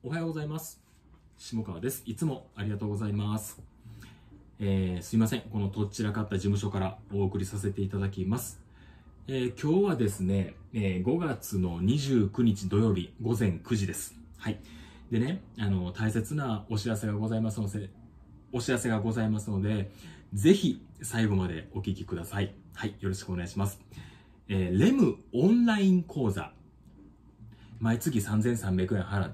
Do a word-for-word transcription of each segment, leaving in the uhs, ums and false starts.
おはようございます。下川です。いつもありがとうございます。えー、すいません。このとっちらかった事務所からお送りさせていただきます。えー、今日はですね、えー、ごがつのにじゅうくにち土曜日ごぜんくじです。はい。でね、あの、大切なお知らせがございますので、お知らせがございますので、ぜひ最後までお聞きください。はい。よろしくお願いします。えー、レムオンライン講座。毎月さんぜんさんびゃくえん払って、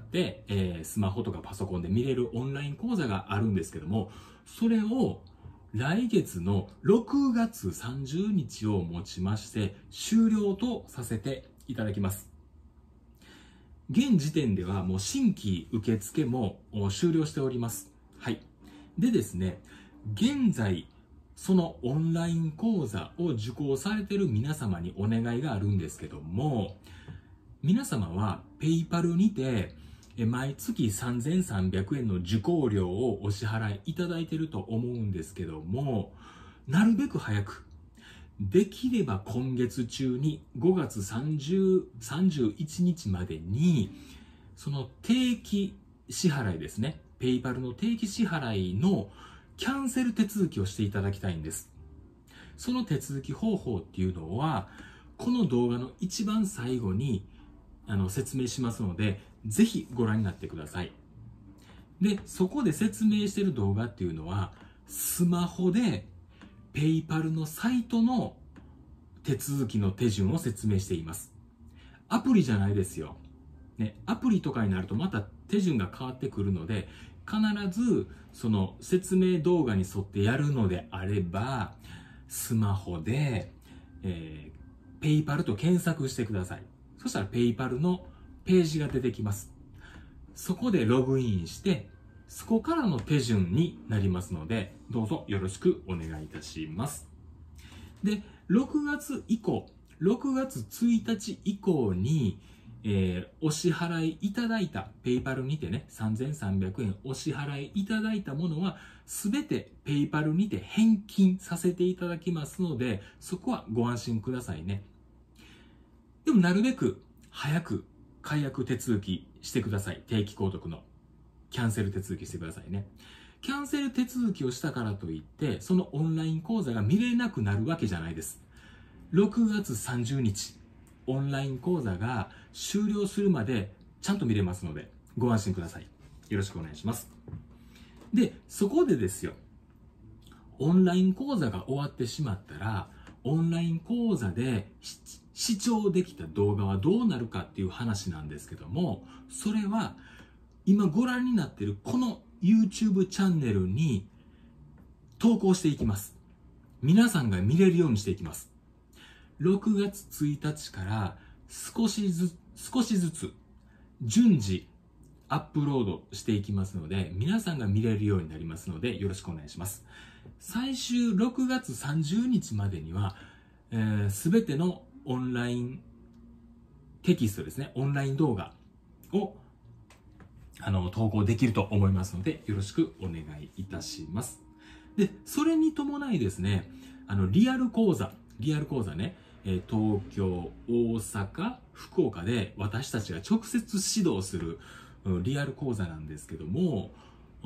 えー、スマホとかパソコンで見れるオンライン講座があるんですけども、それを来月のろくがつさんじゅうにちをもちまして終了とさせていただきます。現時点ではもう新規受付も終了しております。はい。でですね、現在、そのオンライン講座を受講されている皆様にお願いがあるんですけども、皆様はペイパルにて毎月さんぜんさんびゃくえんの受講料をお支払いいただいていると思うんですけども、なるべく早く、できれば今月中にごがつさんじゅう、さんじゅういちにちまでに、その定期支払いですね、ペイパルの定期支払いのキャンセル手続きをしていただきたいんです。その手続き方法っていうのは、この動画の一番最後にあの説明しますので、ぜひご覧になってください。で、そこで説明している動画っていうのは、スマホでペイパルのサイトの手続きの手順を説明しています。アプリじゃないですよ。ね、アプリとかになるとまた手順が変わってくるので、必ずその説明動画に沿ってやるのであれば、スマホで、えー、ペイパルと検索してください。そしたらペイパルのページが出てきます。そこでログインして、そこからの手順になりますので、どうぞよろしくお願いいたします。で、ろくがつ以降、ろくがつついたち以降に、えー、お支払いいただいた、ペイパルにてね、さんぜんさんびゃくえんお支払いいただいたものは、すべてペイパルにて返金させていただきますので、そこはご安心くださいね。でもなるべく早く解約手続きしてください。定期購読のキャンセル手続きしてくださいね。キャンセル手続きをしたからといって、そのオンライン講座が見れなくなるわけじゃないです。ろくがつさんじゅうにち、オンライン講座が終了するまでちゃんと見れますので、ご安心ください。よろしくお願いします。で、そこでですよ、オンライン講座が終わってしまったら、オンライン講座で視聴できた動画はどうなるかっていう話なんですけども、それは今ご覧になっているこの YouTube チャンネルに投稿していきます。皆さんが見れるようにしていきます。ろくがつついたちから少しずつ、少しずつ順次アップロードしていきますので、皆さんが見れるようになりますので、よろしくお願いします。最終ろくがつさんじゅうにちまでには、えー、全てのオンラインテキストですね、オンライン動画をあの投稿できると思いますので、よろしくお願いいたします。で、それに伴いですね、あのリアル講座、リアル講座ね、えー、東京、大阪、福岡で私たちが直接指導するリアル講座なんですけども、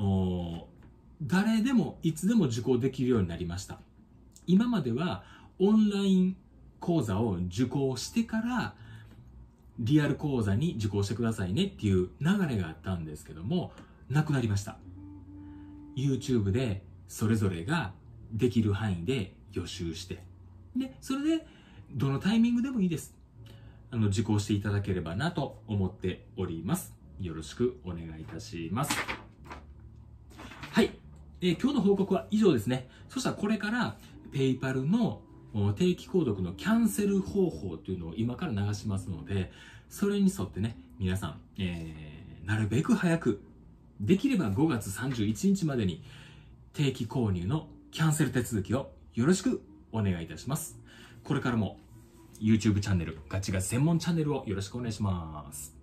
誰でもいつでも受講できるようになりました。今まではオンライン講座を受講してからリアル講座に受講してくださいねっていう流れがあったんですけども、なくなりました。YouTube でそれぞれができる範囲で予習して、で、それでどのタイミングでもいいです。あの、受講していただければなと思っております。よろしくお願いいたします。はい。えー、今日の報告は以上ですね。そしたらこれからペイパルの定期購読のキャンセル方法というのを今から流しますので、それに沿ってね、皆さん、えー、なるべく早く、できればごがつさんじゅういちにちまでに定期購入のキャンセル手続きをよろしくお願いいたします。これからも YouTube チャンネル、ガチガチ専門チャンネルをよろしくお願いします。